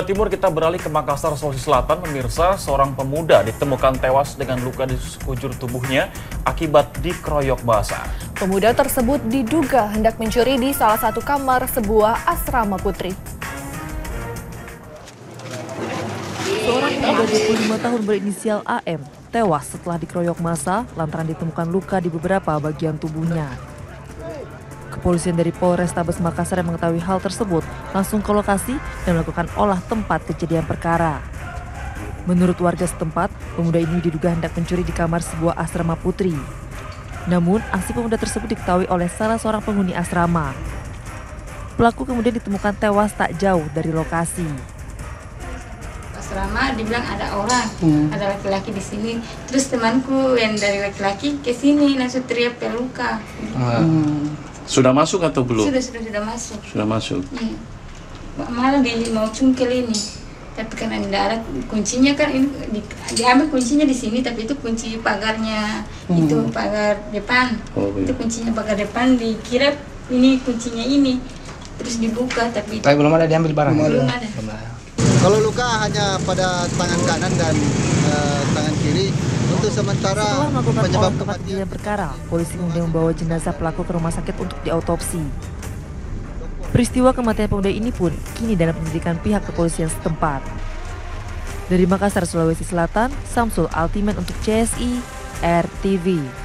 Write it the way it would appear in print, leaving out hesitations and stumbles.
Jawa Timur, kita beralih ke Makassar, Sulawesi Selatan. Pemirsa, seorang pemuda ditemukan tewas dengan luka di sekujur tubuhnya akibat dikeroyok massa. Pemuda tersebut diduga hendak mencuri di salah satu kamar sebuah asrama putri. Seorang pemuda 25 tahun berinisial AM tewas setelah dikeroyok massa lantaran ditemukan luka di beberapa bagian tubuhnya. Kepolisian dari Polrestabes Makassar yang mengetahui hal tersebut langsung ke lokasi dan melakukan olah tempat kejadian perkara. Menurut warga setempat, pemuda ini diduga hendak mencuri di kamar sebuah asrama putri. Namun, aksi pemuda tersebut diketahui oleh salah seorang penghuni asrama. Pelaku kemudian ditemukan tewas tak jauh dari lokasi. Asrama dibilang ada orang, ada laki-laki di sini. Terus temanku yang dari laki-laki ke sini langsung teriak peluka. Sudah masuk atau belum? Sudah masuk. Sudah masuk. Malah mau cungkil ini. Tapi karena tidak ada kuncinya kan ini diambil kuncinya di sini, tapi itu kunci pagarnya, itu pagar depan. Itu kuncinya pagar depan, dikira ini kuncinya ini. Terus dibuka tapi belum ada diambil barang. Belum ada. Kalau luka hanya pada tangan kanan dan tangan kiri. Untuk sementara Setelah melakukan penyebab olah tempat kematian kejadian perkara, polisi kemudian membawa jenazah pelaku ke rumah sakit untuk diautopsi. Peristiwa kematian pemuda ini pun kini dalam penyelidikan pihak kepolisian setempat. Dari Makassar, Sulawesi Selatan, Samsul Ultimate untuk CSI RTV.